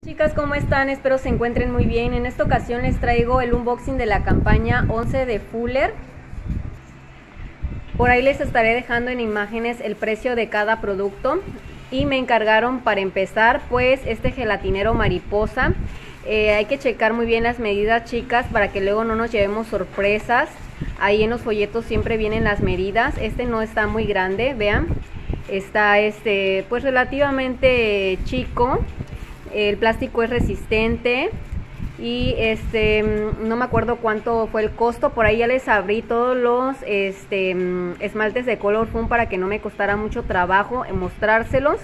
Chicas, ¿cómo están? Espero se encuentren muy bien. En esta ocasión les traigo el unboxing de la campaña 11 de Fuller. Por ahí les estaré dejando en imágenes el precio de cada producto. Y me encargaron para empezar pues este gelatinero mariposa. Hay que checar muy bien las medidas, chicas, para que luego no nos llevemos sorpresas. Ahí en los folletos siempre vienen las medidas. Este no está muy grande, vean. Está pues relativamente chico. El plástico es resistente y no me acuerdo cuánto fue el costo. Por ahí ya les abrí todos los esmaltes de Colorfun para que no me costara mucho trabajo en mostrárselos.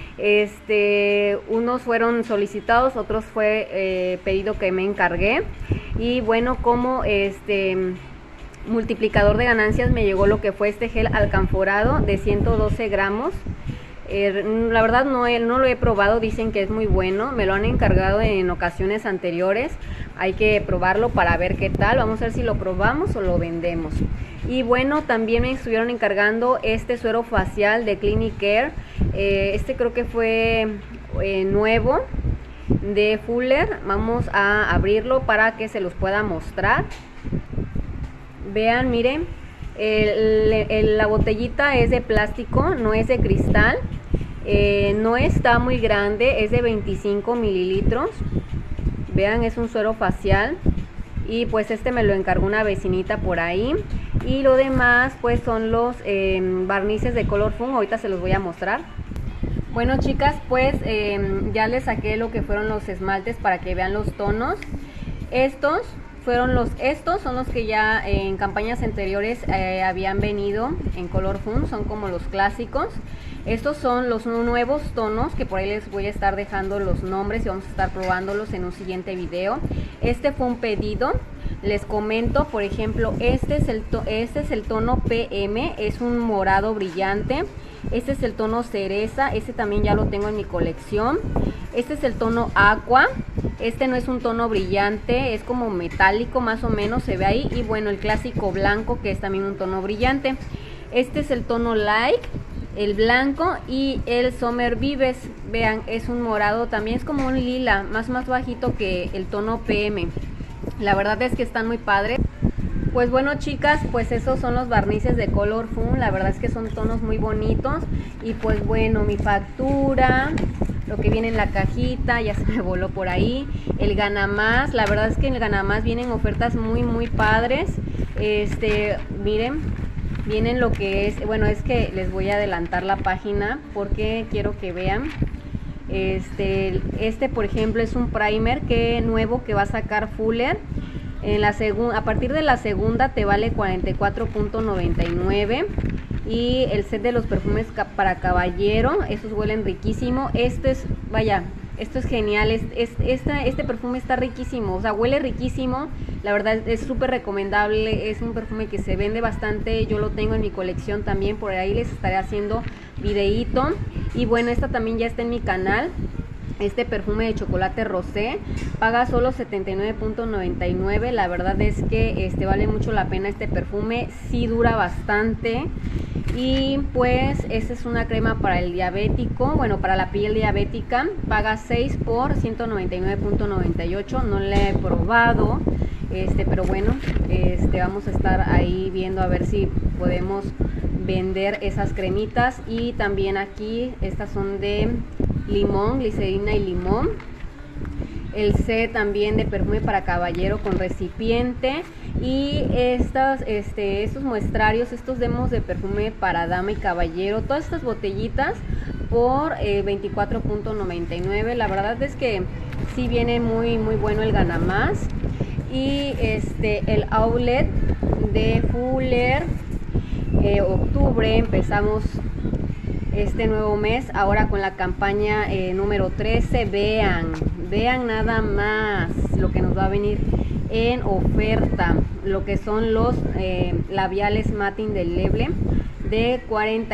Unos fueron solicitados, otros fue pedido que me encargué. Y bueno, como multiplicador de ganancias me llegó lo que fue este gel alcanforado de 112 gramos. La verdad no lo he probado, dicen que es muy bueno, me lo han encargado en ocasiones anteriores, hay que probarlo para ver qué tal, vamos a ver si lo probamos o lo vendemos. Y bueno, también me estuvieron encargando este suero facial de Clinic Care, creo que fue nuevo de Fuller. Vamos a abrirlo para que se los pueda mostrar. Vean, miren, la botellita es de plástico, no es de cristal. No está muy grande, es de 25 mililitros. Vean, es un suero facial. Y pues me lo encargó una vecinita por ahí. Y lo demás pues son los barnices de Colorfun. Ahorita se los voy a mostrar. Bueno, chicas, pues ya les saqué lo que fueron los esmaltes para que vean los tonos. Estos son los que ya en campañas anteriores habían venido en Colorfun, son como los clásicos. Estos son los nuevos tonos, que por ahí les voy a estar dejando los nombres y vamos a estar probándolos en un siguiente video. Este fue un pedido, les comento, por ejemplo, este es el tono PM, es un morado brillante. Este es el tono cereza, este también ya lo tengo en mi colección. Este es el tono aqua. Este no es un tono brillante, es como metálico más o menos, se ve ahí. Y bueno, el clásico blanco, que es también un tono brillante. Este es el tono light, el blanco, y el Summer Vives. Vean, es un morado, también es como un lila, más bajito que el tono PM. La verdad es que están muy padres. Pues bueno, chicas, pues esos son los barnices de Colorfun. La verdad es que son tonos muy bonitos. Y pues bueno, mi factura, lo que viene en la cajita, ya se me voló por ahí. El Ganamás, la verdad es que en el Ganamás vienen ofertas muy padres. Miren, vienen lo que es, bueno, es que les voy a adelantar la página porque quiero que vean. Por ejemplo, es un primer nuevo que va a sacar Fuller. A partir de la segunda te vale 44.99. Y el set de los perfumes para caballero, esos huelen riquísimo. Esto es genial. Este perfume está riquísimo, o sea, huele riquísimo. La verdad es súper recomendable. Es un perfume que se vende bastante. Yo lo tengo en mi colección también. Por ahí les estaré haciendo videíto. Y bueno, esta también ya está en mi canal. Este perfume de chocolate rosé paga solo 79.99. La verdad es que vale mucho la pena este perfume, sí dura bastante. Y pues esta es una crema para el diabético, bueno, para la piel diabética, paga 6 por 199.98. No la he probado, pero bueno, vamos a estar ahí viendo a ver si podemos vender esas cremitas. Y también aquí estas son de limón, glicerina y limón. El set también de perfume para caballero con recipiente. Y estos muestrarios, estos demos de perfume para dama y caballero, todas estas botellitas por 24.99. La verdad es que sí viene muy bueno el Ganamás. Y el outlet de Fuller, octubre, empezamos este nuevo mes ahora con la campaña número 13. Vean nada más lo que nos va a venir en oferta, lo que son los labiales mate indeleble de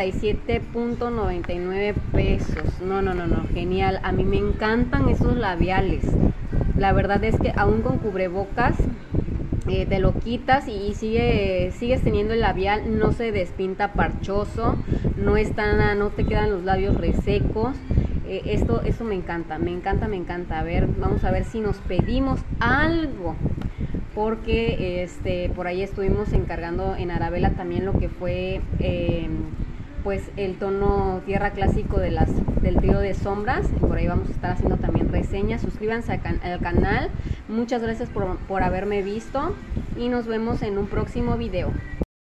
47.99 pesos. No, genial, a mí me encantan esos labiales. La verdad es que aún con cubrebocas te lo quitas y sigues teniendo el labial, no se despinta parchoso, no te quedan los labios resecos. Esto me encanta, me encanta, me encanta. A ver, vamos a ver si nos pedimos algo, porque por ahí estuvimos encargando en Arabella también lo que fue pues el tono tierra clásico del trío de sombras. Por ahí vamos a estar haciendo también reseñas. Suscríbanse al canal. Muchas gracias por haberme visto y nos vemos en un próximo video.